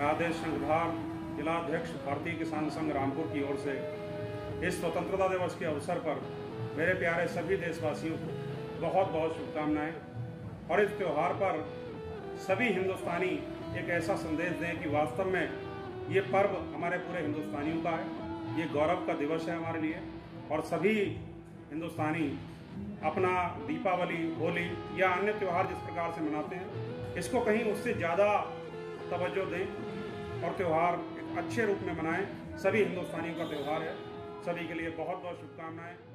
मैं आदेश शंखधार जिला अध्यक्ष भारतीय किसान संघ रामपुर की ओर से इस स्वतंत्रता दिवस के अवसर पर मेरे प्यारे सभी देशवासियों को बहुत बहुत शुभकामनाएं। और इस त्यौहार पर सभी हिंदुस्तानी एक ऐसा संदेश दें कि वास्तव में ये पर्व हमारे पूरे हिंदुस्तानियों का है, ये गौरव का दिवस है हमारे लिए। और सभी हिंदुस्तानी अपना दीपावली, होली या अन्य त्यौहार जिस प्रकार से मनाते हैं, इसको कहीं उससे ज़्यादा तवज्जो दें और त्यौहार एक अच्छे रूप में मनाएं। सभी हिंदुस्तानियों का त्यौहार है। सभी के लिए बहुत बहुत शुभकामनाएं।